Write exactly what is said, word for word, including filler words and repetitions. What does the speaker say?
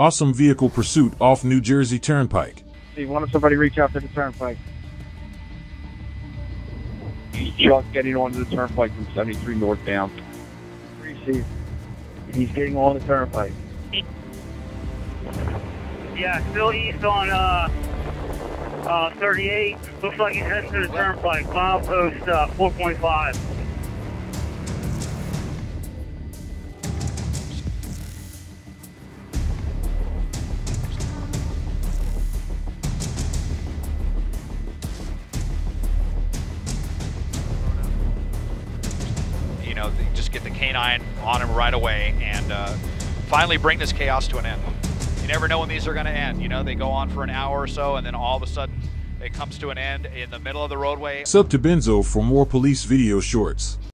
Awesome vehicle pursuit off New Jersey Turnpike. See, why don't somebody reach out to the turnpike? He's just getting onto the turnpike from seventy-three northbound. Receive. He's getting on the turnpike. Yeah, still east on uh, uh, thirty-eight. Looks like he's heading to the turnpike. Milepost uh, four point five. You know, just get the canine on him right away and uh, finally bring this chaos to an end. You never know when these are going to end. You know, they go on for an hour or so, and then all of a sudden it comes to an end in the middle of the roadway. Sub to Benzo for more police video shorts.